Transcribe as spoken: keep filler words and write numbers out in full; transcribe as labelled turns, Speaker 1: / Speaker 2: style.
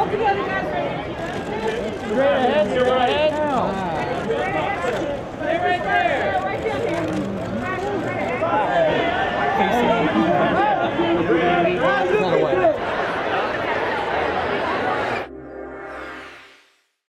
Speaker 1: Straight ahead, straight ahead. Stay right there. Facing. Not away.